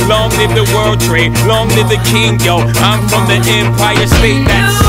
Long live the World Trade, long live the king, yo. I'm from the Empire State, that's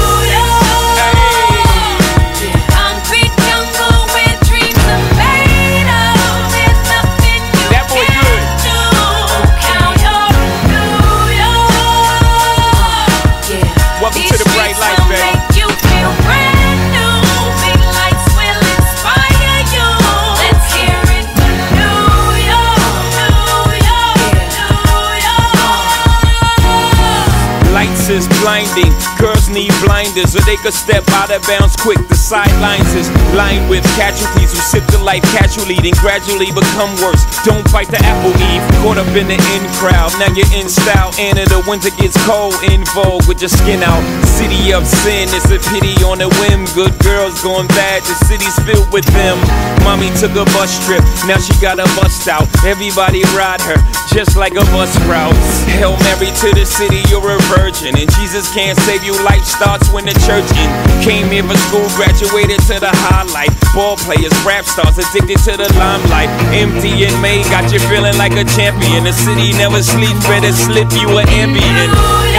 is blinding. Girls need blinders or they could step out of bounds quick. The sidelines is lined with casualties who sip the life casually, then gradually become worse. Don't bite the apple, Eve. Caught up in the in crowd, now you're in style. Anna, the winter gets cold, in vogue with your skin out. City of sin, it's a pity on a whim. Good girls going bad, the city's filled with them. Mommy took a bus trip, now she got a bust out. Everybody ride her, just like a bus route. Hail Mary to the city, you're a virgin. And Jesus can't save you, life starts when the church in. Came here for school, graduated to the highlight. Ball players, rap stars, addicted to the limelight. Empty in May, got you feeling like a champion. The city never sleeps, better slip you an ambient.